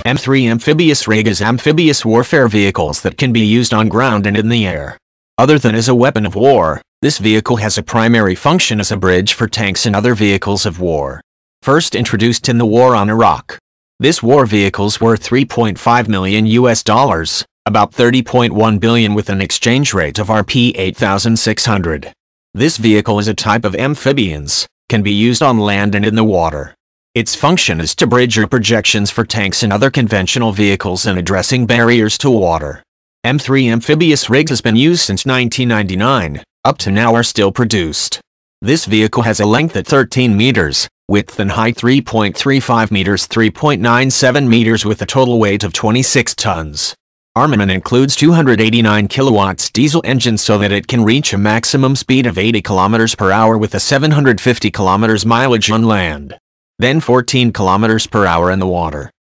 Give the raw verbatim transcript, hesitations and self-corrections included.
M three Amphibious rig is amphibious warfare vehicles that can be used on ground and in the air. Other than as a weapon of war, this vehicle has a primary function as a bridge for tanks and other vehicles of war. First introduced in the war on Iraq. This war vehicle's worth three point five million U S dollars, about thirty point one billion with an exchange rate of R P eight thousand six hundred. This vehicle is a type of amphibians, can be used on land and in the water. Its function is to bridge or projections for tanks and other conventional vehicles and addressing barriers to water. M three amphibious rigs has been used since nineteen ninety-nine, up to now are still produced. This vehicle has a length at thirteen meters, width and height three point three five meters, three point nine seven meters with a total weight of twenty-six tons. Armament includes two hundred eighty-nine kilowatts diesel engine so that it can reach a maximum speed of eighty kilometers per hour with a seven hundred fifty kilometers mileage on land. Then fourteen kilometers per hour in the water.